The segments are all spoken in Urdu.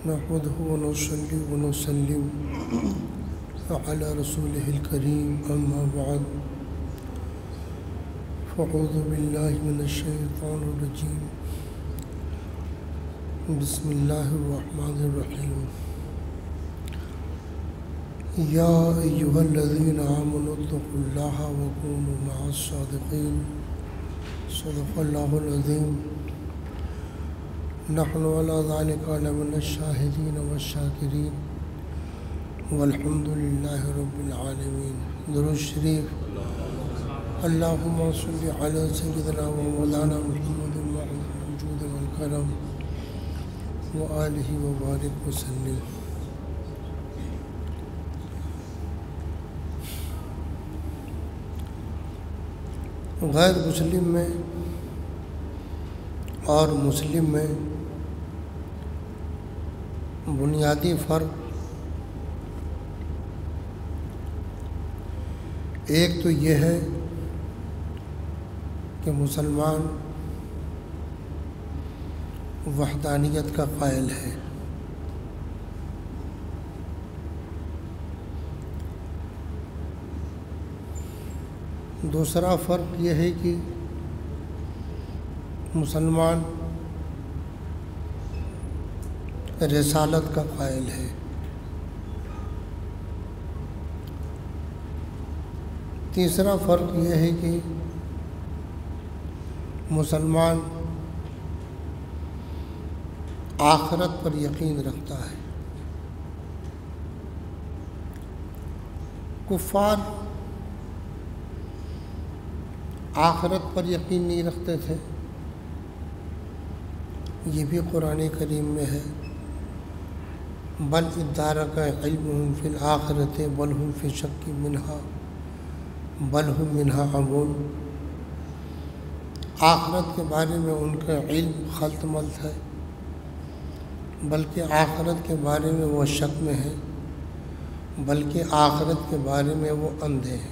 نحمده ونصلي ونسلم على رسوله الكريم أما بعد فأعوذ بالله من الشيطان الرجيم بسم الله الرحمن الرحيم يا أيها الذين آمنوا اتقوا الله وكونوا مع الصادقين صدق الله العظيم نحن على ذلك لمن الشاهدين والشاكرين والحمد لله رب العالمين. درود شریف. اللهم صل على سيدنا ومولانا محمد الوجود والكرم وآله وبارك وسلم. غیر مسلم میں اور مسلم میں بنیادی فرق ایک تو یہ ہے کہ مسلمان وحدانیت کا قائل ہے، دوسرا فرق یہ ہے کہ مسلمان رسالت کا قائل ہے. تیسرا فرق یہ ہے کہ مسلمان آخرت پر یقین رکھتا ہے. کفار آخرت پر یقین نہیں رکھتے تھے، یہ بھی قرآن کریم میں ہے. بل ادارک علمہم فی الآخرۃ بل ہم فی شک منہا بل ہم منہا عمون. آخرت کے بارے میں ان کا علم خلط ملط ہے، بلکہ آخرت کے بارے میں وہ شک میں ہے، بلکہ آخرت کے بارے میں وہ اندھے ہیں.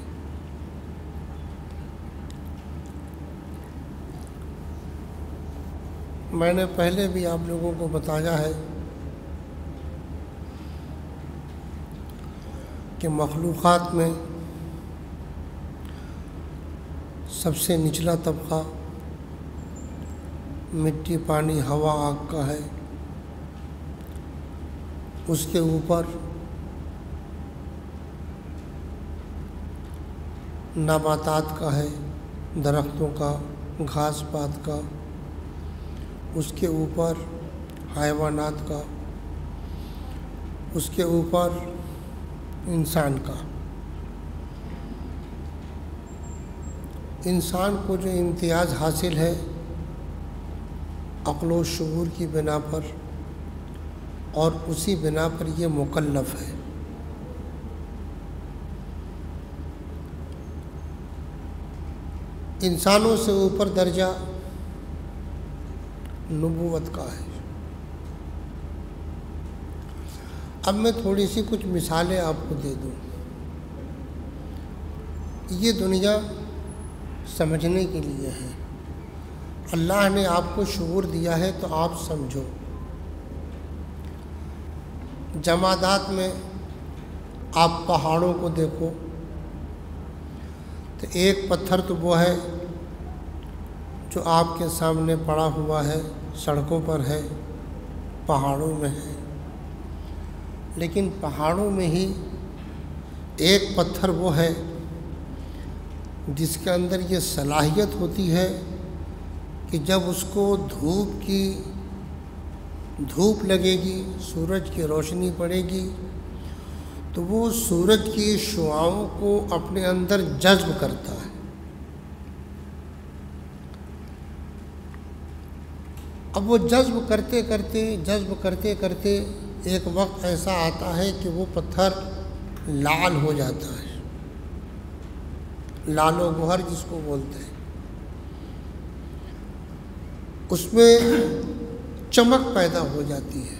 میں نے پہلے بھی آپ لوگوں کو بتایا ہے کہ مخلوقات میں سب سے نچلا طبقہ مٹی، پانی، ہوا، آگ کا ہے. اس کے اوپر نباتات کا ہے، درختوں کا، گھاس پات کا. اس کے اوپر حیوانات کا، اس کے اوپر انسان کا. انسان کو جو امتیاز حاصل ہے عقل و شعور کی بنا پر، اور اسی بنا پر یہ مکلف ہے. انسانوں سے اوپر درجہ نبوت کا ہے. اب میں تھوڑی سی کچھ مثالیں آپ کو دے دوں. یہ دنیا سمجھنے کے لیے ہے. اللہ نے آپ کو شعور دیا ہے تو آپ سمجھو. جمادات میں آپ پہاڑوں کو دیکھو تو ایک پتھر تو وہ ہے جو آپ کے سامنے پڑا ہوا ہے، سڑکوں پر ہے، پہاڑوں میں ہے. لیکن پہاڑوں میں ہی ایک پتھر وہ ہے جس کے اندر یہ صلاحیت ہوتی ہے کہ جب اس کو دھوپ لگے گی، سورج کی روشنی پڑے گی تو وہ سورج کی شعاؤں کو اپنے اندر جذب کرتا ہے. اب وہ جذب کرتے کرتے ایک وقت ایسا آتا ہے کہ وہ پتھر لال ہو جاتا ہے، لال و گوہر جس کو بولتے ہیں. اس میں چمک پیدا ہو جاتی ہے،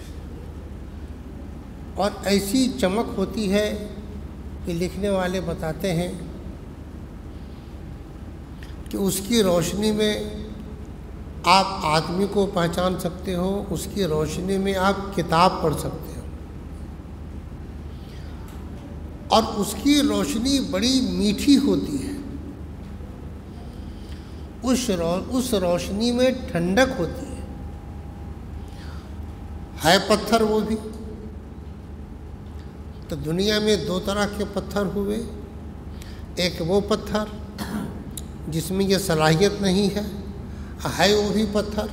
اور ایسی چمک ہوتی ہے کہ لکھنے والے بتاتے ہیں کہ اس کی روشنی میں آپ آدمی کو پہچان سکتے ہو، اس کی روشنی میں آپ کتاب پڑھ سکتے ہو، اور اس کی روشنی بڑی میٹھی ہوتی ہے، اس روشنی میں ٹھنڈک ہوتی ہے پتھر وہ بھی۔ تو دنیا میں دو طرح کے پتھر ہوئے، ایک وہ پتھر جس میں یہ صلاحیت نہیں ہے وہ بھی پتھر،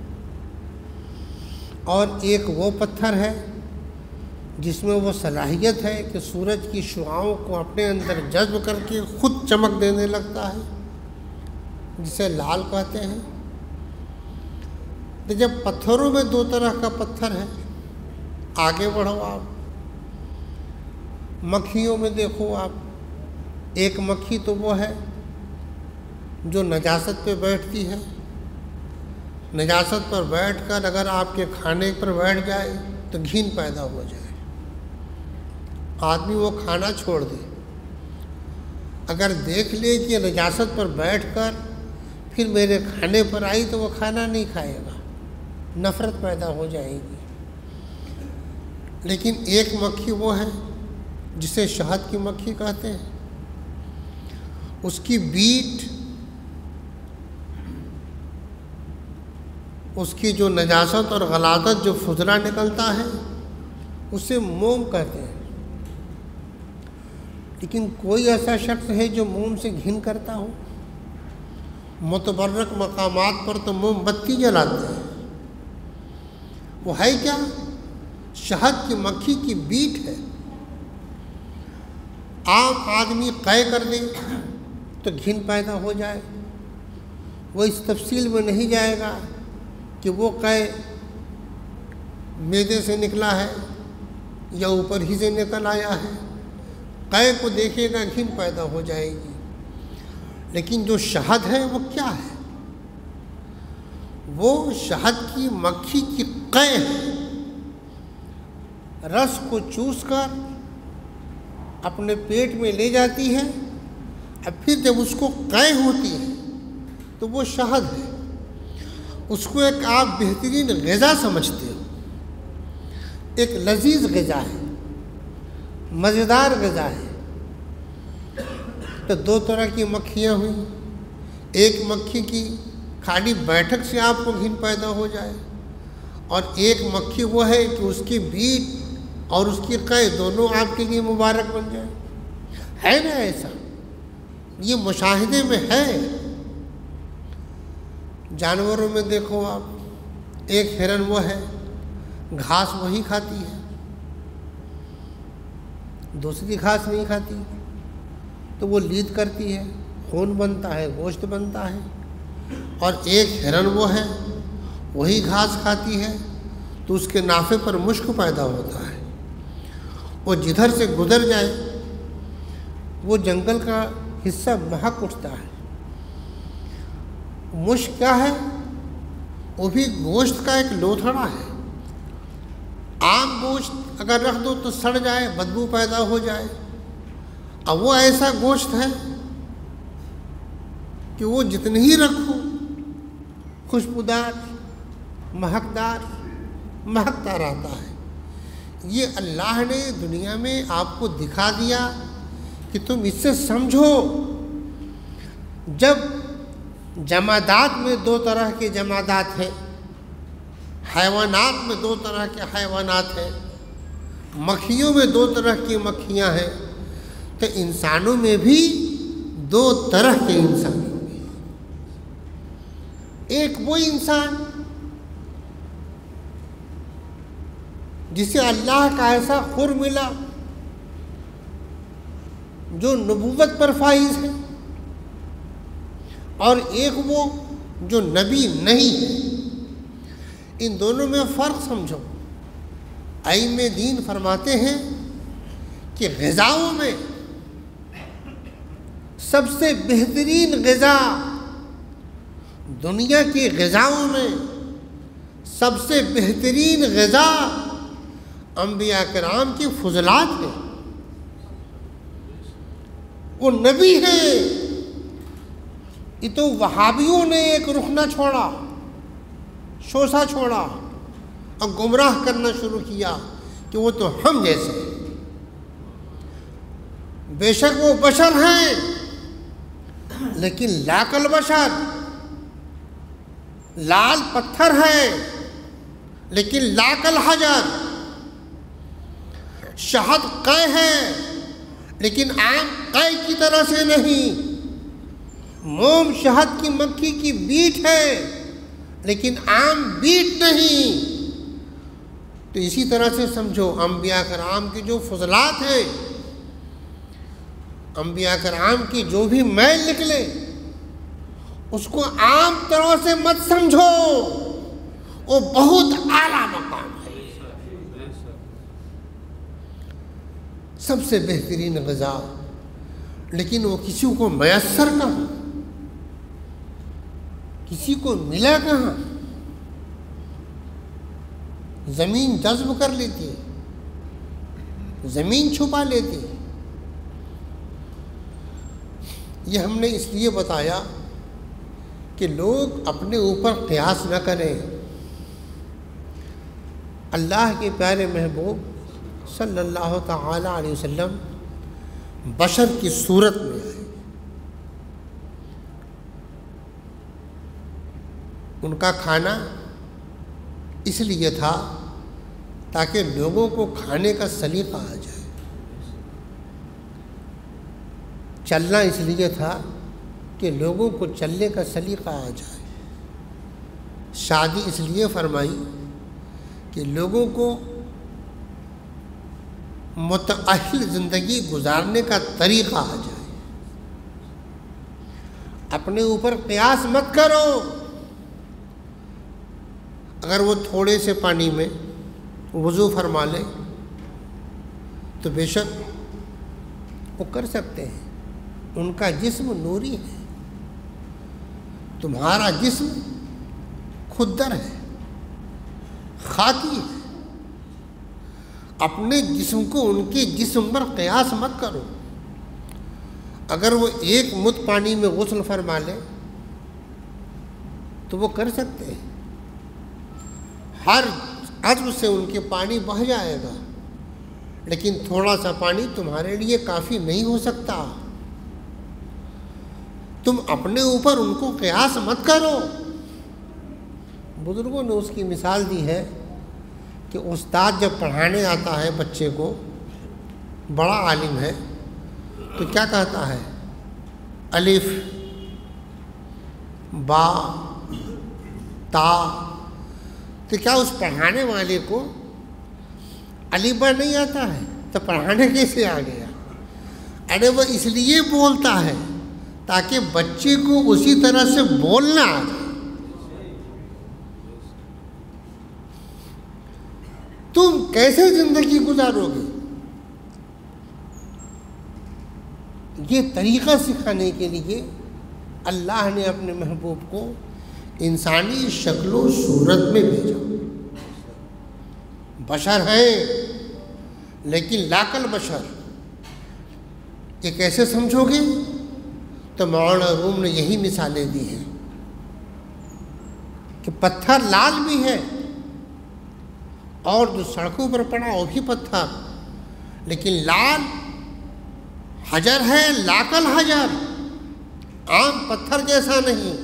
اور ایک وہ پتھر ہے جس میں وہ صلاحیت ہے کہ سورج کی شعاؤں کو اپنے اندر جذب کر کے خود چمک دینے لگتا ہے، جسے لال کہتے ہیں۔ تو جب پتھروں میں دو طرح کا پتھر ہے، آگے بڑھو آپ مکھیوں میں دیکھو آپ، ایک مکھی تو وہ ہے جو نجاست پہ بیٹھتی ہے، نجاست پر بیٹھ کر اگر آپ کے کھانے پر بیٹھ جائے تو گھین پیدا ہو جائے، آدمی وہ کھانا چھوڑ دے۔ اگر دیکھ لے کہ نجاست پر بیٹھ کر پھر میرے کھانے پر آئی تو وہ کھانا نہیں کھائے گا، نفرت پیدا ہو جائے گی۔ لیکن ایک مکھی وہ ہے جسے شہد کی مکھی کہتے ہیں، اس کی بیٹ، اس کی جو نجاست اور غلاظت جو فضلہ نکلتا ہے اسے موم کہتے ہیں۔ لیکن کوئی ایسا شخص ہے جو موم سے گھن کرتا ہو؟ متبرک مقامات پر تو موم بتی جلاتے ہیں، وہ ہے کیا؟ شہد کی مکھی کی بیٹ ہے۔ عام آدمی قے کر دے تو گھن پیدا ہو جائے، وہ اس تفصیل میں نہیں جائے گا کہ وہ قے معدے سے نکلا ہے یا اوپر ہی سے نکل آیا ہے، قے کو دیکھے گا گھن پیدا ہو جائے گی۔ لیکن جو شہد ہے وہ کیا ہے؟ وہ شہد کی مکھی کی قے ہے، رس کو چوس کر اپنے پیٹ میں لے جاتی ہے، اب پھر جب اس کو قے ہوتی ہے تو وہ شہد ہے، اس کو ایک آپ بہترین غذا سمجھتے ہو، ایک لذیذ غذا ہے، مزیدار غذا ہے۔ تو دو طرح کی مکھیاں ہوئیں، ایک مکھی کی خالی بیٹھک سے آپ کو گھن پیدا ہو جائے، اور ایک مکھی وہ ہے کہ اس کی بیٹ اور اس کی قے دونوں آپ کے لیے مبارک بن جائے۔ ہے نا ایسا؟ یہ مشاہدے میں ہے۔ جانوروں میں دیکھو آپ، ایک ہرن وہ ہے گھاس وہی کھاتی ہے، دوسری گھاس نہیں کھاتی، تو وہ لید کرتی ہے، خون بنتا ہے، گوشت بنتا ہے۔ اور ایک ہرن وہ ہے وہی گھاس کھاتی ہے تو اس کے نافے پر مشک پیدا ہوتا ہے، وہ جدھر سے گزر جائے وہ جنگل کا حصہ مہک اٹھتا ہے۔ مشک کیا ہے؟ وہ بھی گوشت کا ایک لوتھڑا ہے۔ عام گوشت اگر رکھ دو تو سڑ جائے، بدبو پیدا ہو جائے، اب وہ ایسا گوشت ہے کہ وہ جتنے ہی رکھو خوشبودار، مہکدار، مہکتا رہتا ہے۔ یہ اللہ نے دنیا میں آپ کو دکھا دیا کہ تم اس سے سمجھو۔ جب جمادات میں دو طرح کے جمادات ہیں، حیوانات میں دو طرح کے حیوانات ہیں، مکھیوں میں دو طرح کی مکھیاں ہیں، تو انسانوں میں بھی دو طرح کے انسان ہیں۔ ایک وہ انسان جسے اللہ کا ایسا خور ملا جو نبوت پر فائز ہے، اور ایک وہ جو نبی نہیں ہے۔ ان دونوں میں فرق سمجھو۔ ائمہ دین فرماتے ہیں کہ غذاؤں میں سب سے بہترین غذا، دنیا کی غذاؤں میں سب سے بہترین غذا انبیاء کرام کی فضلات ہے، وہ نبی ہے۔ یہ تو وہابیوں نے ایک رخ نہ چھوڑا، شوشہ چھوڑا اور گمراہ کرنا شروع کیا کہ وہ تو ہم جیسے ہیں، بے شک وہ بشر ہیں لیکن لاکل بشر، لال پتھر ہیں لیکن لاکل حجر، شہد قے ہے لیکن عام قے کی طرح سے نہیں، موم شہد کی مکھی کی بیٹ ہے لیکن عام بیٹ نہیں۔ تو اسی طرح سے سمجھو انبیاء کرام کے جو فضلات ہیں، انبیاء کرام کی جو بھی میل نکلے اس کو عام طرح سے مت سمجھو، وہ بہت اعلیٰ مقام ہے۔ سب سے بہترین غذا، لیکن وہ کسی کو میسر کہاں، کسی کو ملا کہاں؟ زمین جذب کر لیتی، زمین چھپا لیتی۔ یہ ہم نے اس لیے بتایا کہ لوگ اپنے اوپر قیاس نہ کریں۔ اللہ کے پیارے محبوب صلی اللہ تعالی علیہ وسلم بشر کی صورت میں آئے، ان کا کھانا اس لیے تھا تاکہ لوگوں کو کھانے کا سلیقہ آ جائے، چلنا اس لیے تھا کہ لوگوں کو چلنے کا سلیقہ آ جائے، شادی اس لیے فرمائی کہ لوگوں کو متأہل زندگی گزارنے کا طریقہ آ جائے۔ اپنے اوپر قیاس مت کرو، اگر وہ تھوڑے سے پانی میں وضو فرما لے تو بے شک وہ کر سکتے ہیں، ان کا جسم نوری ہے، تمہارا جسم کھدر ہے، خاکی ہے۔ اپنے جسم کو ان کے جسم پر قیاس مت کرو۔ اگر وہ ایک مد پانی میں غسل فرما لے تو وہ کر سکتے ہیں، ہر عضو سے ان کے پانی بہہ جائے گا، لیکن تھوڑا سا پانی تمہارے لیے کافی نہیں ہو سکتا۔ تم اپنے اوپر ان کو قیاس مت کرو۔ بزرگوں نے اس کی مثال دی ہے کہ استاد جب پڑھانے آتا ہے بچے کو، بڑا عالم ہے، تو کیا کہتا ہے؟ الف با تا، تو کیا اس پڑھانے والے کو الف با نہیں آتا ہے تو پڑھانے کیسے آ گیا؟ ارے وہ اس لیے بولتا ہے تاکہ بچے کو اسی طرح سے بولنا آ جائے۔ تم کیسے زندگی گزارو گے؟ یہ طریقہ سکھانے کے لیے اللہ نے اپنے محبوب کو انسانی شکل و صورت میں بھیجا۔ بشر ہیں لیکن لاکل بشر۔ یہ کیسے سمجھو گے؟ تو مولانا روم نے یہی مثالیں دی ہیں کہ پتھر لال بھی ہے اور جو سڑکوں پر پڑا وہ بھی پتھر، لیکن لال حجر ہے، لاکل حجر، عام پتھر جیسا نہیں۔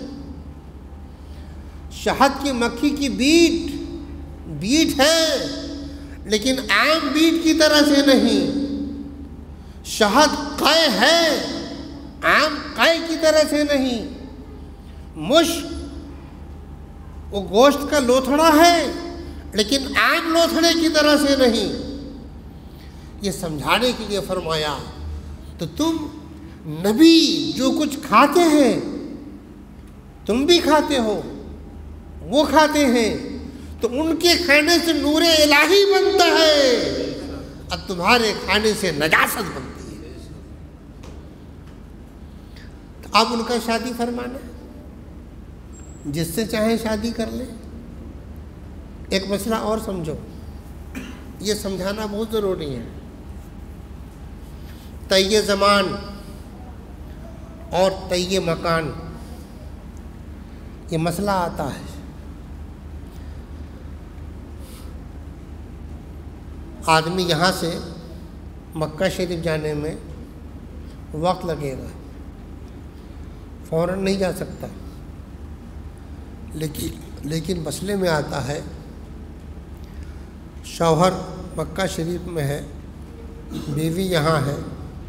شہد کی مکھی کی بیٹ ہے لیکن عام بیٹ کی طرح سے نہیں۔ شہد قے ہے، عام قے کی طرح سے نہیں۔ مشک وہ گوشت کا لوتھڑا ہے لیکن عام لوتھڑے کی طرح سے نہیں۔ یہ سمجھانے کے لیے فرمایا تو تم نبی جو کچھ کھاتے ہیں تم بھی کھاتے ہو، وہ کھاتے ہیں، تو ان کے کھانے سے نور الہی بنتا ہے اور تمہارے کھانے سے نجاست بنتی ہے۔ تو اب ان کا شادی فرمانا، جس سے چاہیں شادی کر لیں۔ ایک مسئلہ اور سمجھو، یہ سمجھانا بہت ضروری ہے۔ طی زمان اور طی مکان، یہ مسئلہ آتا ہے۔ آدمی یہاں سے مکہ شریف جانے میں وقت لگے گا، فوراً نہیں جا سکتا، لیکن مسئلے میں آتا ہے شوہر مکہ شریف میں ہے، بیوی یہاں ہے،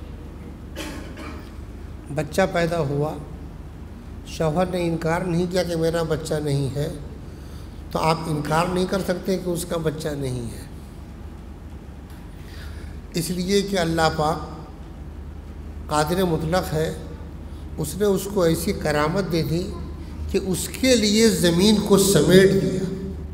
بچہ پیدا ہوا، شوہر نے انکار نہیں کیا کہ میرا بچہ نہیں ہے، تو آپ انکار نہیں کر سکتے کہ اس کا بچہ نہیں ہے، اس لیے کہ اللہ پاک قادر مطلق ہے، اس نے اس کو ایسی کرامت دے دی کہ اس کے لیے زمین کو سمیٹ دیا۔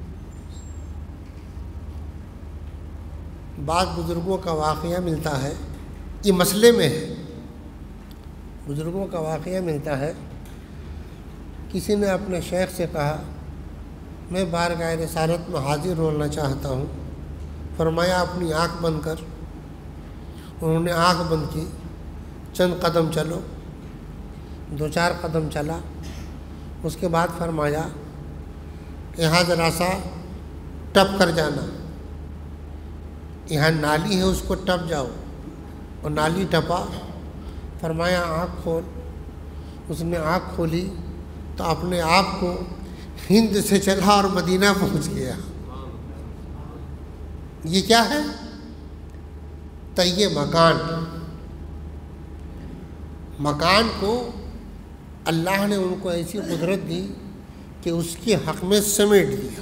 بعض بزرگوں کا واقعہ ملتا ہے، یہ مسئلے میں ہے، بزرگوں کا واقعہ ملتا ہے، کسی نے اپنے شیخ سے کہا میں بارگاہ رسالت میں حاضر ہونا چاہتا ہوں، فرمایا اپنی آنکھ بند کر، انہوں نے آنکھ بند کی، چند قدم چلو، 2-4 قدم چلا، اس کے بعد فرمایا یہاں ذرا سا ٹپ کر جانا، یہاں نالی ہے اس کو ٹپ جاؤ، اور نالی ٹپا، فرمایا آنکھ کھول، اس نے آنکھ کھولی تو اپنے آپ کو ہند سے چلا اور مدینہ پہنچ گیا۔ یہ کیا ہے؟ طی مکان کو اللہ نے ان کو ایسی قدرت دی کہ اس کے حق میں سمیٹ دیا۔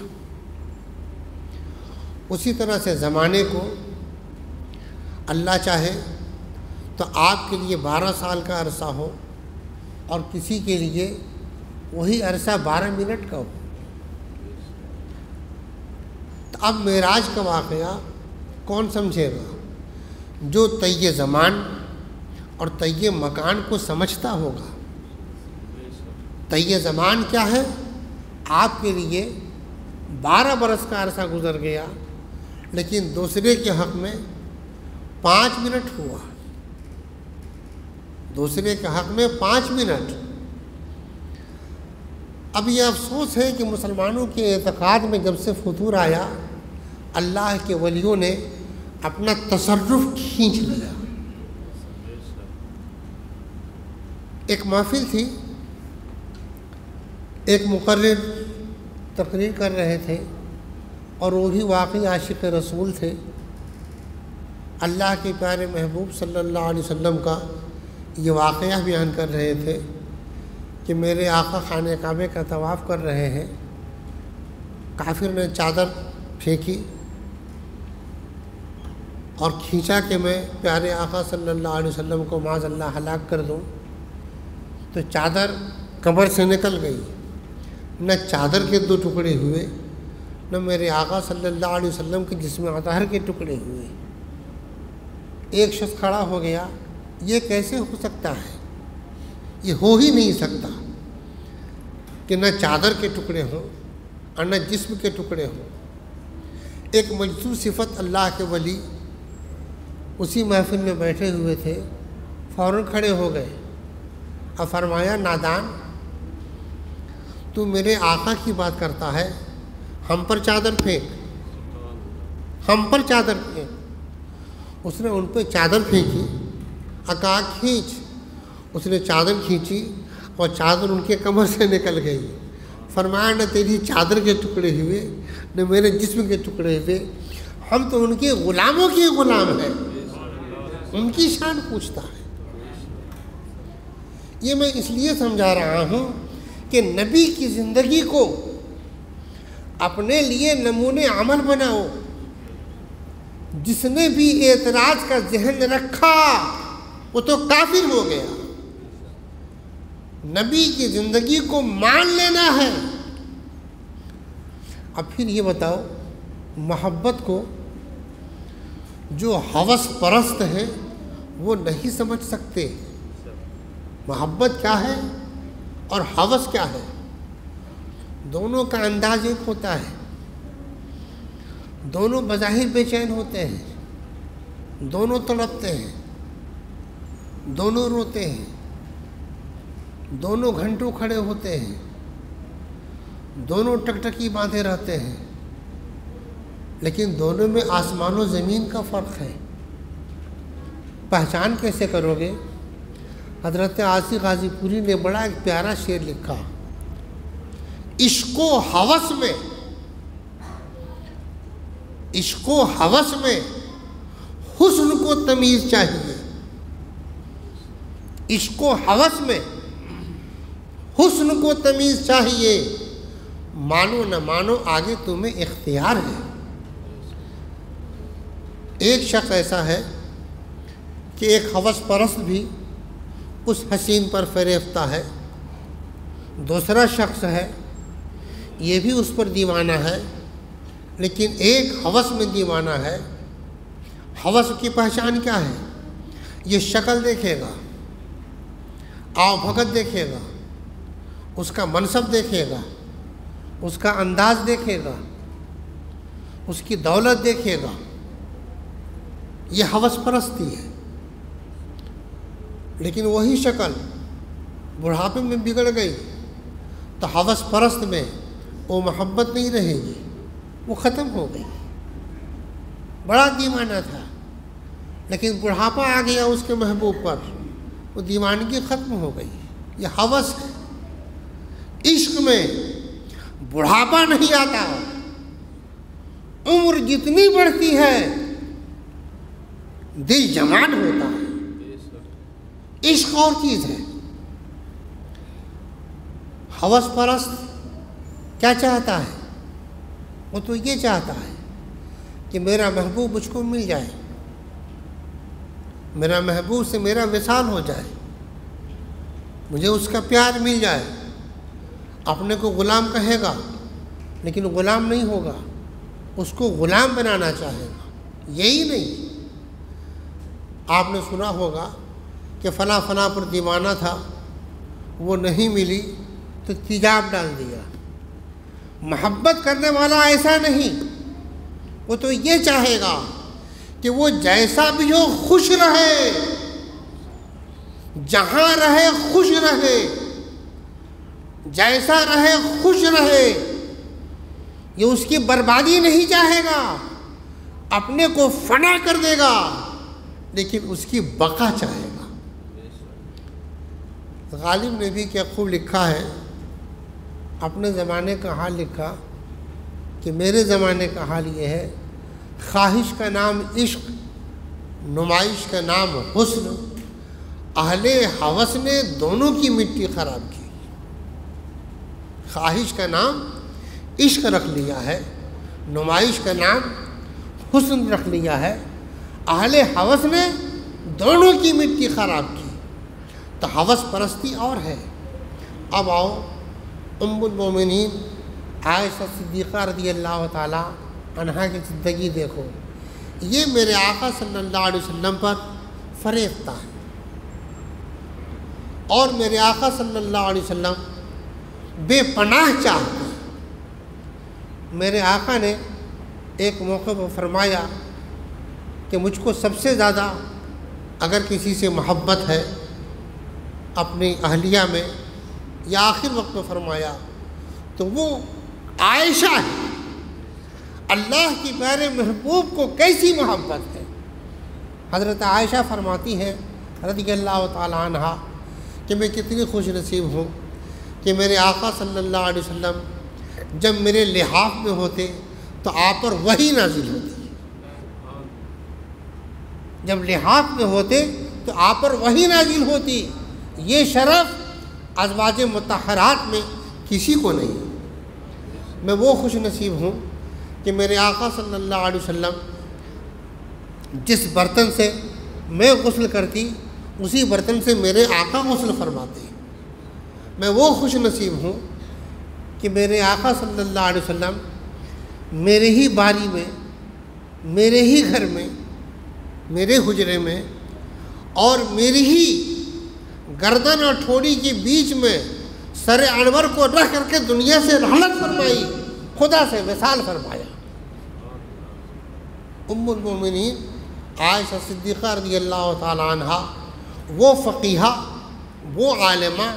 اسی طرح سے زمانے کو اللہ چاہے تو آپ کے لیے 12 سال کا عرصہ ہو اور کسی کے لیے وہی عرصہ 12 منٹ کا ہو۔ تو اب معراج کا واقعہ کون سمجھے گا؟ جو طی زمان اور طی مکان کو سمجھتا ہوگا۔ طی زمان کیا ہے؟ آپ کے لیے 12 برس کا عرصہ گزر گیا، لیکن دوسرے کے حق میں 5 منٹ ہوا، دوسرے کے حق میں 5 منٹ۔ اب یہ افسوس ہے کہ مسلمانوں کے اعتقاد میں جب سے فتور آیا، اللہ کے ولیوں نے اپنا تصرف کھینچ لیا۔ ایک محفل تھی، ایک مقرر تقریر کر رہے تھے اور وہ بھی واقعی عاشق رسول تھے، اللہ کے پیارے محبوب صلی اللہ علیہ وسلم کا یہ واقعہ بیان کر رہے تھے کہ میرے آقا خانہ کعبہ کا طواف کر رہے ہیں، کافر نے چادر پھینکی اور کھینچا کہ میں پیارے آقا صلی اللہ علیہ وسلم کو معاذ اللہ ہلاک کر دوں، تو چادر کمر سے نکل گئی، نہ چادر کے 2 ٹکڑے ہوئے، نہ میرے آقا صلی اللہ علیہ وسلم کے جسم اطہر کے ٹکڑے ہوئے۔ ایک شخص کھڑا ہو گیا، یہ کیسے ہو سکتا ہے؟ یہ ہو ہی نہیں سکتا کہ نہ چادر کے ٹکڑے ہوں اور نہ جسم کے ٹکڑے ہوں۔ ایک مجذوب صفت اللہ کے ولی اسی محفل میں بیٹھے ہوئے تھے، فوراً کھڑے ہو گئے اور فرمایا نادان، تو میرے آقا کی بات کرتا ہے، ہم پر چادر پھینک، ہم پر چادر پھینک۔ اس نے ان پہ چادر پھینکی، کہا کھینچ، اس نے چادر کھینچی اور چادر ان کے کمر سے نکل گئی۔ فرمایا نہ تیری چادر کے ٹکڑے ہوئے نہ میرے جسم کے ٹکڑے ہوئے، ہم تو ان کے غلاموں کے غلام ہیں، ان کی شان پوچھتا ہے۔ یہ میں اس لیے سمجھا رہا ہوں کہ نبی کی زندگی کو اپنے لیے نمونے عمل بناؤ۔ جس نے بھی اعتراض کا ذہن رکھا وہ تو کافر ہو گیا۔ نبی کی زندگی کو مان لینا ہے۔ اب پھر یہ بتاؤ، محبت کو جو ہوس پرست ہیں وہ نہیں سمجھ سکتے محبت کیا ہے اور ہوس کیا ہے۔ دونوں کا انداز ایک ہوتا ہے، دونوں بظاہر بے چین ہوتے ہیں، دونوں تڑپتے ہیں، دونوں روتے ہیں، دونوں گھنٹوں کھڑے ہوتے ہیں، دونوں ٹکٹکی باندھے رہتے ہیں، لیکن دونوں میں آسمان و زمین کا فرق ہے. پہچان کیسے کرو گے؟ حضرت عاصی غازی پوری نے بڑا ایک پیارا شعر لکھا. عشق و ہوس میں حسن کو تمیز چاہیے. عشق و ہوس میں حسن کو تمیز چاہیے. مانو نہ مانو آگے تمہیں اختیار ہے. ایک شخص ایسا ہے کہ ایک ہوس پرست بھی اس حسین پر فریفتہ ہے. دوسرا شخص ہے یہ بھی اس پر دیوانہ ہے، لیکن ایک ہوس میں دیوانہ ہے. ہوس کی پہچان کیا ہے؟ یہ شکل دیکھے گا، آؤ بھگت دیکھے گا، اس کا منصب دیکھے گا، اس کا انداز دیکھے گا، اس کی دولت دیکھے گا. یہ ہوس پرستی ہے. لیکن وہی شکل بڑھاپے میں بگڑ گئی تو ہوس پرست میں وہ محبت نہیں رہے گی، وہ ختم ہو گئی. بڑا دیوانہ تھا لیکن بڑھاپا آ گیا اس کے محبوب پر، وہ دیوانگی ختم ہو گئی. یہ ہوس ہے. عشق میں بڑھاپا نہیں آتا، عمر جتنی بڑھتی ہے دل جوان ہوتا ہے. عشق اور چیز ہے. ہوس پرست کیا چاہتا ہے؟ وہ تو یہ چاہتا ہے کہ میرا محبوب مجھ کو مل جائے، میرا محبوب سے میرا وصال ہو جائے، مجھے اس کا پیار مل جائے. اپنے کو غلام کہے گا لیکن غلام نہیں ہوگا، اس کو غلام بنانا چاہے گا. یہی نہیں، آپ نے سنا ہوگا کہ فلاں فلاں پر دیوانہ تھا، وہ نہیں ملی تو تیجاب ڈال دیا. محبت کرنے والا ایسا نہیں، وہ تو یہ چاہے گا کہ وہ جیسا بھی ہو خوش رہے، جہاں رہے خوش رہے، جیسا رہے خوش رہے. یہ اس کی بربادی نہیں چاہے گا، اپنے کو فنا کر دے گا لیکن اس کی بقا چاہے گا. غالب نے بھی کیا خوب لکھا ہے، اپنے زمانے کا حال لکھا کہ میرے زمانے کا حال یہ ہے، خواہش کا نام عشق، نمائش کا نام حسن، اہل ہوس نے دونوں کی مٹی خراب کی. خواہش کا نام عشق رکھ لیا ہے، نمائش کا نام حسن رکھ لیا ہے. اہل ہوس نے دونوں کی مٹی خراب کی. تو ہوس پرستی اور ہے. اب آؤ ام المومنین عائشہ صدیقہ رضی اللہ تعالی عنہا کی زندگی دیکھو. یہ میرے آقا صلی اللہ علیہ وسلم پر فریفتہ ہے، اور میرے آقا صلی اللہ علیہ وسلم بے پناہ چاہتے ہیں. میرے آقا نے ایک موقع پر فرمایا کہ مجھ کو سب سے زیادہ اگر کسی سے محبت ہے اپنی اہلیہ میں، یا آخر وقت میں فرمایا تو وہ عائشہ ہے. اللہ کی پیارے محبوب کو کیسی محبت ہے. حضرت عائشہ فرماتی ہیں رضی اللہ تعالی عنہ کہ میں کتنی خوش نصیب ہوں کہ میرے آقا صلی اللہ علیہ وسلم جب میرے لحاف میں ہوتے تو آپ پر وحی نازل ہوتی. جب لحاف میں ہوتے تو آپ پر وحی نازل ہوتی. یہ شرف ازواج مطہرات میں کسی کو نہیں. میں وہ خوش نصیب ہوں کہ میرے آقا صلی اللہ علیہ وسلم جس برتن سے میں غسل کرتی اسی برتن سے میرے آقا غسل فرماتے. میں وہ خوش نصیب ہوں کہ میرے آقا صلی اللہ علیہ وسلم میرے ہی باری میں، میرے ہی گھر میں، میرے حجرے میں، اور میری ہی گردن اور ٹھوڑی کے بیچ میں سر انور کو رکھ کر کے دنیا سے رحلت فرمائی، خدا سے وصال فرمایا. ام المومنین عائشہ صدیقہ رضی اللہ تعالی عنہا وہ فقیہہ، وہ عالمہ،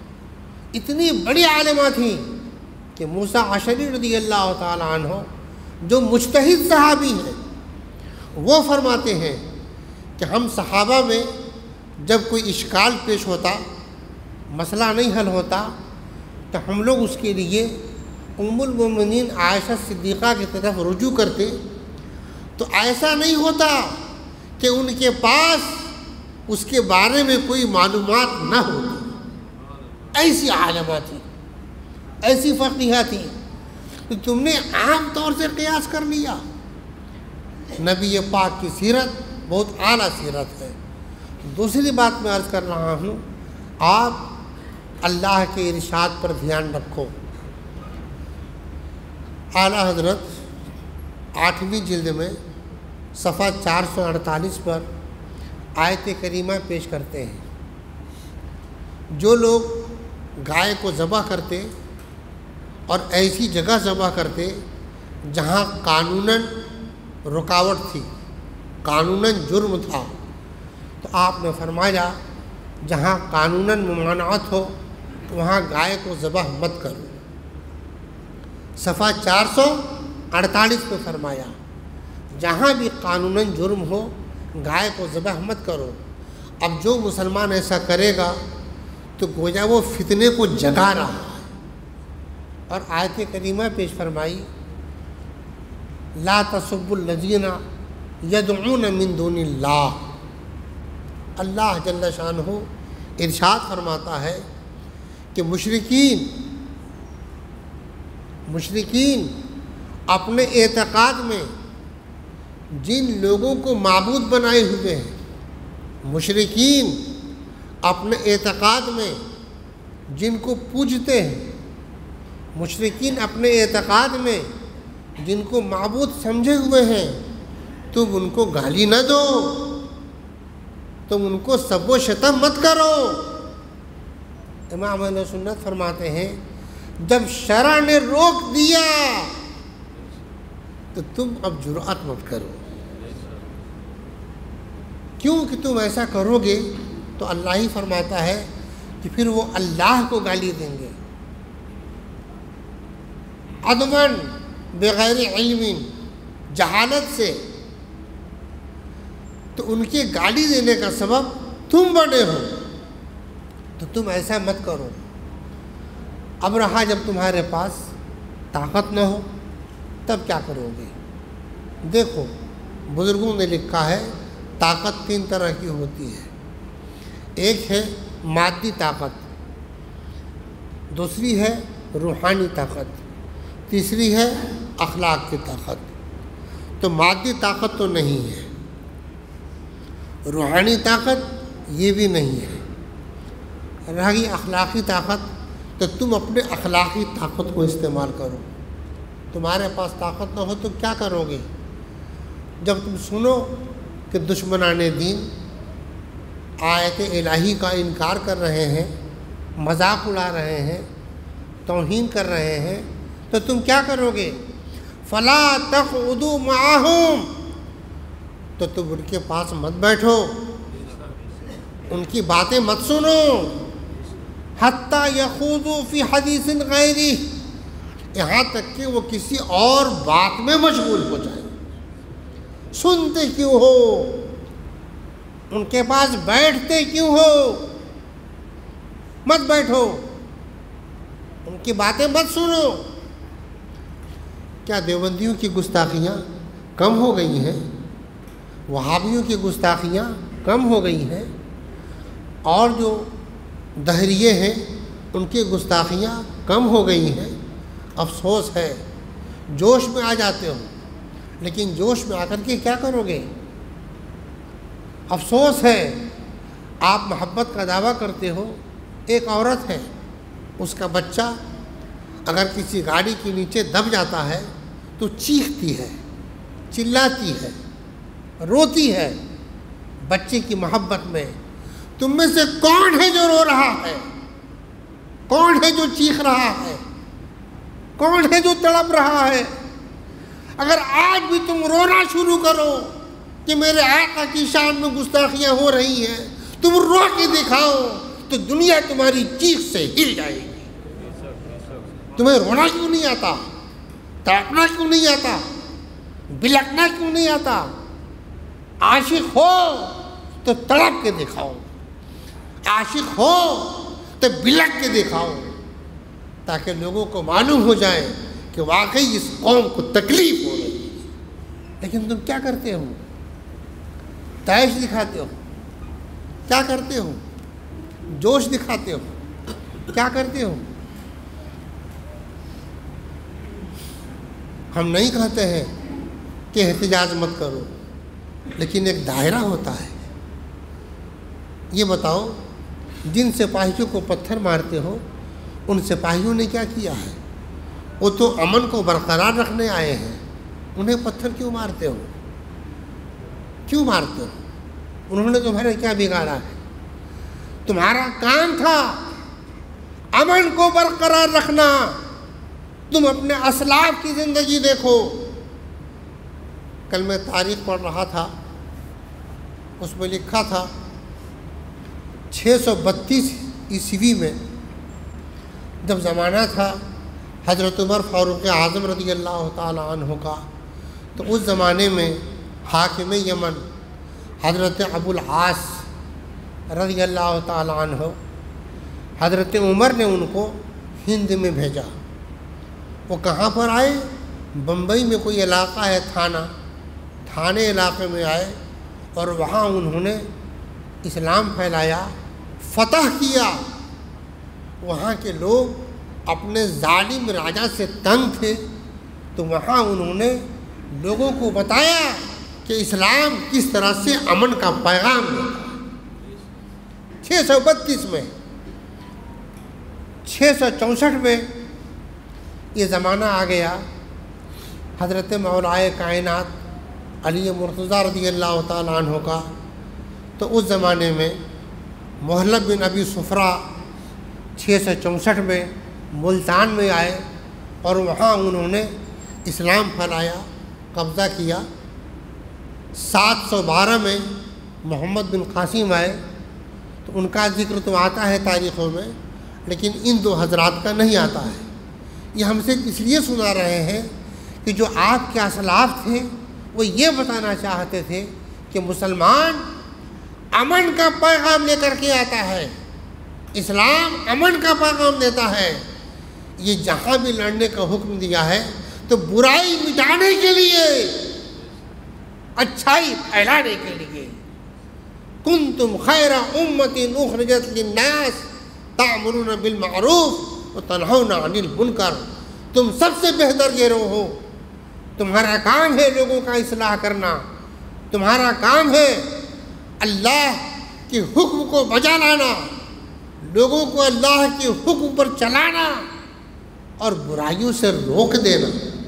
اتنی بڑی عالمہ تھیں کہ موسیٰ عشری رضی اللہ تعالی عنہ جو مجتہد صحابی ہیں وہ فرماتے ہیں کہ ہم صحابہ میں جب کوئی اشکال پیش ہوتا، مسئلہ نہیں حل ہوتا، تو ہم لوگ اس کے لیے ام المومنین عائشہ صدیقہ کی طرف رجوع کرتے، تو ایسا نہیں ہوتا کہ ان کے پاس اس کے بارے میں کوئی معلومات نہ ہوتی، ایسی عالمہ تھی، ایسی فقیہہ تھی، تو تم نے عام طور سے قیاس کر لیا۔ نبی پاک کی سیرت بہت اعلیٰ سیرت ہے۔ دوسری بات میں عرض کر رہا ہوں، آپ اللہ کے ارشاد پر دھیان رکھو۔ اعلیٰ حضرت 8ویں جلد میں صفحہ 448 پر آیت کریمہ پیش کرتے ہیں، جو لوگ گائے کو ذبح کرتے اور ایسی جگہ ذبح کرتے جہاں قانوناً رکاوٹ تھی، قانوناً جرم تھا، تو آپ نے فرمایا جہاں قانوناً ممانعت ہو تو وہاں گائے کو ذبح مت کرو۔ صفحہ 448 پہ فرمایا جہاں بھی قانوناً جرم ہو گائے کو ذبح مت کرو۔ اب جو مسلمان ایسا کرے گا تو گویا وہ فتنے کو جگا رہا ہے، اور آیت کریمہ پیش فرمائی لا تسبوا الذین یدعون من دون اللہ۔ اللہ جل شانہ ارشاد فرماتا ہے کہ مشرکین اپنے اعتقاد میں جن لوگوں کو معبود بنائے ہوئے ہیں، مشرکین اپنے اعتقاد میں جن کو پوجتے ہیں، مشرکین اپنے اعتقاد میں جن کو معبود سمجھے ہوئے ہیں، تم ان کو گالی نہ دو، تم ان کو سب و شتم مت کرو۔ امام اہل سنت فرماتے ہیں جب شرع نے روک دیا تو تم اب جرأت مت کرو، کیوں کہ تم ایسا کرو گے تو اللہ ہی فرماتا ہے کہ پھر وہ اللہ کو گالی دیں گے، عدماً بغیر علم، جہالت سے، تو ان کے گالی دینے کا سبب تم بنے ہو، تو تم ایسا مت کرو۔ اب رہا جب تمہارے پاس طاقت نہ ہو تب کیا کرو گے؟ دیکھو بزرگوں نے لکھا ہے طاقت 3 طرح کی ہوتی ہے، ایک ہے مادی طاقت، دوسری ہے روحانی طاقت، تیسری ہے اخلاق کی طاقت۔ تو مادی طاقت تو نہیں ہے، روحانی طاقت یہ بھی نہیں ہے، رہ گئی اخلاقی طاقت، تو تم اپنے اخلاقی طاقت کو استعمال کرو۔ تمہارے پاس طاقت نہ ہو تو کیا کرو گے؟ جب تم سنو کہ دشمنان دین آیت الہی کا انکار کر رہے ہیں، مذاق اڑا رہے ہیں، توہین کر رہے ہیں، تو تم کیا کرو گے؟ فلا تقعدوا معهم، تو تم ان کے پاس مت بیٹھو، ان کی باتیں مت سنو، حتی یخوضوا فی حدیث غیرہ، یہاں تک کہ وہ کسی اور بات میں مشغول ہو جائیں۔ سنتے کیوں ہو؟ ان کے پاس بیٹھتے کیوں ہو؟ مت بیٹھو، ان کی باتیں مت سنو۔ کیا دیوبندیوں کی گستاخیاں کم ہو گئی ہیں؟ وہابیوں کی گستاخیاں کم ہو گئی ہیں؟ اور جو دہریے ہیں ان کی گستاخیاں کم ہو گئی ہیں؟ افسوس ہے، جوش میں آ جاتے ہو، لیکن جوش میں آ کر کے کیا کرو گے؟ افسوس ہے، آپ محبت کا دعویٰ کرتے ہو، ایک عورت ہے، اس کا بچہ اگر کسی گاڑی کے نیچے دب جاتا ہے تو چیختی ہے، چلاتی ہے، روتی ہے بچے کی محبت میں۔ تم میں سے کون ہے جو رو رہا ہے؟ کون ہے جو چیخ رہا ہے؟ کون ہے جو تڑپ رہا ہے؟ اگر آج بھی تم رونا شروع کرو کہ میرے آقا کی شان میں گستاخیاں ہو رہی ہیں، تم رو کے دکھاؤ تو دنیا تمہاری چیخ سے ہل جائے گی۔ تمہیں رونا کیوں نہیں آتا؟ تڑپنا کیوں نہیں آتا؟ بلکنا کیوں نہیں آتا؟ عاشق ہو تو تڑپ کے دکھاؤ، عاشق ہو تو بلک کے دکھاؤ، تاکہ لوگوں کو معلوم ہو جائے کہ واقعی اس قوم کو تکلیف ہو رہی ہے۔ لیکن تم کیا کرتے ہو؟ تائش دکھاتے ہو، کیا کرتے ہو؟ جوش دکھاتے ہو، کیا کرتے ہو؟ ہم نہیں کہتے ہیں کہ احتجاج مت کرو، لیکن ایک دائرہ ہوتا ہے۔ یہ بتاؤ، جن سپاہیوں کو پتھر مارتے ہو ان سپاہیوں نے کیا کیا ہے؟ وہ تو امن کو برقرار رکھنے آئے ہیں، انہیں پتھر کیوں مارتے ہو؟ کیوں مارتے ہو؟ انہوں نے تمہارے کیا بگاڑا ہے؟ تمہارا کام تھا امن کو برقرار رکھنا۔ تم اپنے اسلاف کی زندگی دیکھو۔ کل میں تاریخ پڑھ رہا تھا، اس میں لکھا تھا 632 عیسوی میں جب زمانہ تھا حضرت عمر فاروق اعظم رضی اللہ تعالی عنہ کا، تو اس زمانے میں حاکم یمن حضرت ابو العاص رضی اللہ تعالی عنہ، حضرت عمر نے ان کو ہند میں بھیجا۔ وہ کہاں پر آئے؟ بمبئی میں کوئی علاقہ ہے تھانے علاقے میں آئے، اور وہاں انہوں نے اسلام پھیلایا، فتح کیا۔ وہاں کے لوگ اپنے ظالم راجا سے تنگ تھے، تو وہاں انہوں نے لوگوں کو بتایا کہ اسلام کس طرح سے امن کا پیغام دیتا ہے۔ 632 میں، 664 میں یہ زمانہ آ گیا حضرت مولائے کائنات علی مرتضیٰ رضی اللہ تعالیٰ عنہ کا۔ تو اس زمانے میں محلب بن ابی صفرہ 664 میں ملتان میں آئے، اور وہاں انہوں نے اسلام پھیلایا، قبضہ کیا۔ 712 میں محمد بن قاسم آئے، تو ان کا ذکر تو آتا ہے تاریخوں میں، لیکن ان دو حضرات کا نہیں آتا ہے۔ یہ ہم سے اس لیے سنا رہے ہیں کہ جو آپ کے اسلاف تھے وہ یہ بتانا چاہتے تھے کہ مسلمان امن کا پیغام لے کر کے آتا ہے، اسلام امن کا پیغام دیتا ہے۔ یہ جہاں بھی لڑنے کا حکم دیا ہے تو برائی مٹانے کے لیے، اچھائی پھیلانے کے لیے۔ کنتم خیر امت اخرجت للناس تأمرون بالمعروف وتنہون عن المنکر۔ تم سب سے بہتر گروہ ہو، تمہارا کام ہے لوگوں کا اصلاح کرنا، تمہارا کام ہے اللہ کے حکم کو بجا لانا، لوگوں کو اللہ کے حکم پر چلانا اور برائیوں سے روک دینا۔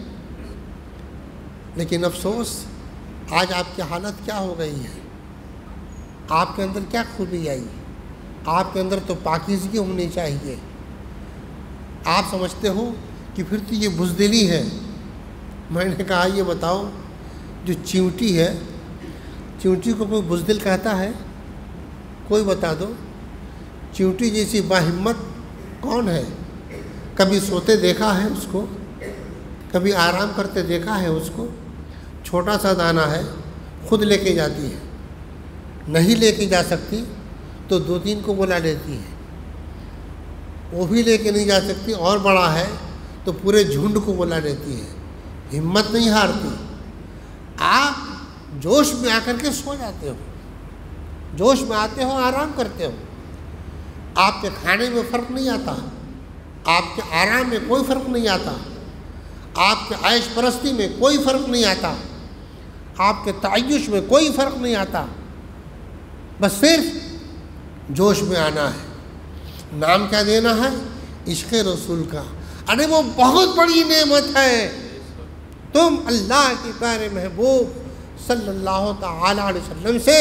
لیکن افسوس، آج آپ کی حالت کیا ہو گئی ہے؟ آپ کے اندر کیا خوبی آئی؟ آپ کے اندر تو پاکیزگی ہونی چاہیے۔ آپ سمجھتے ہو کہ پھر تو یہ بزدلی ہے۔ میں نے کہا یہ بتاؤ، جو چیونٹی ہے، چیونٹی کو کوئی بزدل کہتا ہے؟ کوئی بتا دو۔ چیونٹی جیسی باہمت کون ہے؟ کبھی سوتے دیکھا ہے اس کو؟ کبھی آرام کرتے دیکھا ہے اس کو؟ چھوٹا سا دانہ ہے، خود لے کے جاتی ہے، نہیں لے کے جا سکتی تو 2-3 کو بلا لیتی ہے، وہ بھی لے کے نہیں جا سکتی اور بڑا ہے تو پورے جھنڈ کو بلا لیتی ہے، ہمت نہیں ہارتی۔ آپ جوش میں آ کر کے سو جاتے ہو، جوش میں آتے ہو آرام کرتے ہو، آپ کے کھانے میں فرق نہیں آتا، آپ کے آرام میں کوئی فرق نہیں آتا، آپ کے عیش پرستی میں کوئی فرق نہیں آتا، آپ کے تعیش میں کوئی فرق نہیں آتا، بس صرف جوش میں آنا ہے۔ نام کیا دینا ہے؟ عشق رسول کا۔ ارے وہ بہت بڑی نعمت ہے، تم اللہ کے پیارے محبوب صلی اللہ تعالی علیہ وسلم سے،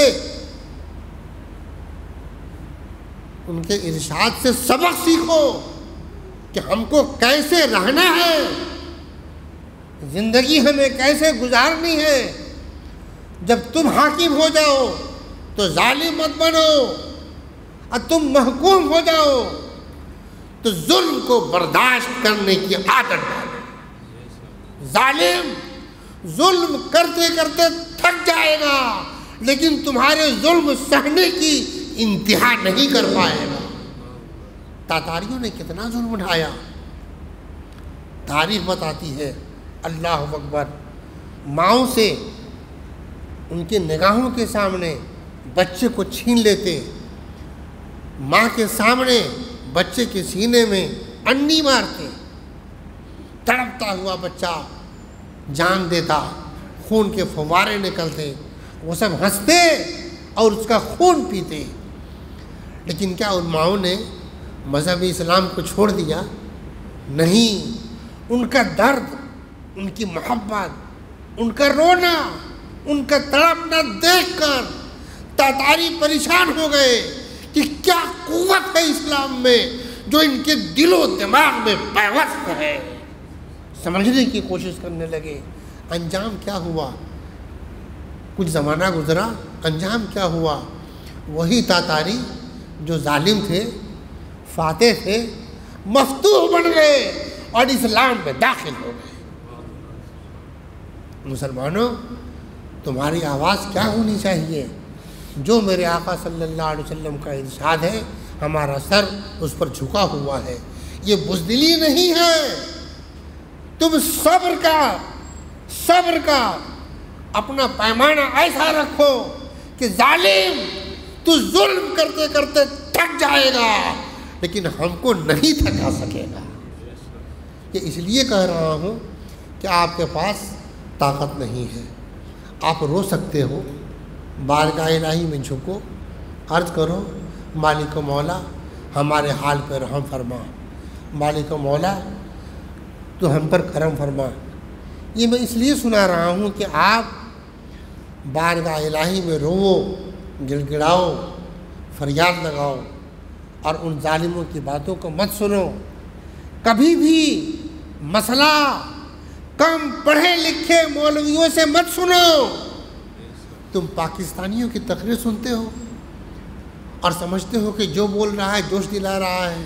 ان کے ارشاد سے سبق سیکھو کہ ہم کو کیسے رہنا ہے، زندگی ہمیں کیسے گزارنی ہے۔ جب تم حاکم ہو جاؤ تو ظالم مت بنو، اور تم محکوم ہو جاؤ تو ظلم کو برداشت کرنے کی عادت ڈالو۔ ظالم ظلم کرتے کرتے تھک جائے گا لیکن تمہارے ظلم سہنے کی انتہا نہیں کر پائے گا۔ تاتاریوں نے کتنا ظلم اٹھایا، تاریخ بتاتی ہے۔ اللہ اکبر، ماؤں سے ان کے نگاہوں کے سامنے بچے کو چھین لیتے، ماں کے سامنے بچے کے سینے میں انی مارتے، تڑپتا ہوا بچہ جان دیتا، خون کے فوارے نکلتے، وہ سب ہنستے اور اس کا خون پیتے۔ لیکن کیا ان ماؤں نے مذہب اسلام کو چھوڑ دیا؟ نہیں، ان کا درد، ان کی محبت، ان کا رونا، ان کا تڑپنا دیکھ کر تاتاری پریشان ہو گئے کہ کیا قوت ہے اسلام میں جو ان کے دل و دماغ میں پیوست ہے۔ سمجھنے کی کوشش کرنے لگے۔ انجام کیا ہوا؟ کچھ زمانہ گزرا، انجام کیا ہوا؟ وہی تاتاری جو ظالم تھے، فاتح تھے، مفتوح بن گئے اور اسلام میں داخل ہو گئے۔ مسلمانوں، تمہاری آواز کیا ہونی چاہیے؟ جو میرے آقا صلی اللہ علیہ وسلم کا ارشاد ہے، ہمارا سر اس پر جھکا ہوا ہے۔ یہ بزدلی نہیں ہے، تم صبر کا اپنا پیمانہ ایسا رکھو کہ ظالم تو ظلم کرتے کرتے تھک جائے گا لیکن ہم کو نہیں تھکا سکے گا۔ یہ اس لیے کہہ رہا ہوں کہ آپ کے پاس طاقت نہیں ہے، آپ رو سکتے ہو، بارگاہ الہی میں جھکو، عرض کرو مالک و مولا ہمارے حال پہ رحم فرما، مالک و مولا تو ہم پر کرم فرما۔ یہ میں اس لیے سنا رہا ہوں کہ آپ بارگاہ الہی میں رو، گڑ گڑاؤ، فریاد لگاؤ اور ان ظالموں کی باتوں کو مت سنو۔ کبھی بھی مسئلہ کم پڑھے لکھے مولویوں سے مت سنو۔ تم پاکستانیوں کی تقریر سنتے ہو اور سمجھتے ہو کہ جو بول رہا ہے جوش دلا رہا ہے۔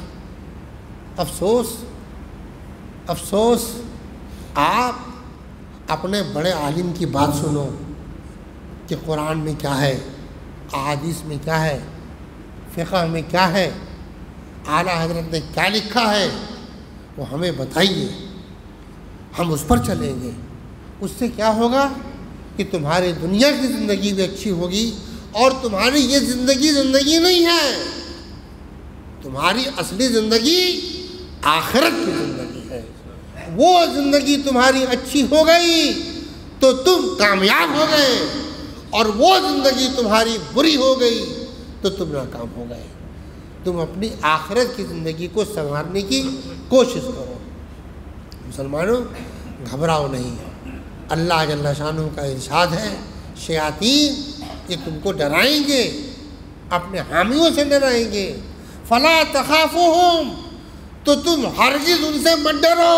افسوس، آپ اپنے بڑے عالم کی بات سنو کہ قرآن میں کیا ہے، احادیث میں کیا ہے، فقہ میں کیا ہے، اعلیٰ حضرت نے کیا لکھا ہے، وہ ہمیں بتائیے، ہم اس پر چلیں گے۔ اس سے کیا ہوگا کہ تمہاری دنیا کی زندگی بھی اچھی ہوگی، اور تمہاری یہ زندگی نہیں ہے، تمہاری اصلی زندگی آخرت کی زندگی ہے۔ وہ زندگی تمہاری اچھی ہو گئی تو تم کامیاب ہو گئے، اور وہ زندگی تمہاری بری ہو گئی تو تم ناکام ہو گئے۔ تم اپنی آخرت کی زندگی کو سنوارنے کی کوشش کرو۔ مسلمانوں، گھبراؤ نہیں، اللہ جل شانہ کا ارشاد ہے، شیاطین یہ تم کو ڈرائیں گے، اپنے حامیوں سے ڈرائیں گے، فلا تخافوہم، تو تم ہرگز ان سے مت ڈرو،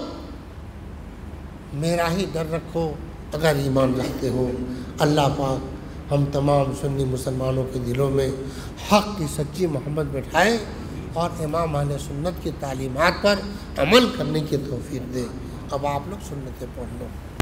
میرا ہی ڈر رکھو اگر ایمان رکھتے ہو۔ اللہ پاک ہم تمام سنی مسلمانوں کے دلوں میں حق کی سچی محبت بٹھائے اور امام اہل سنت کی تعلیمات پر عمل کرنے کی توفیق دے۔ اب آپ لوگ سنتیں پڑھ لو۔